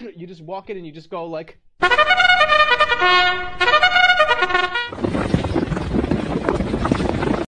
You just walk in and you just go like.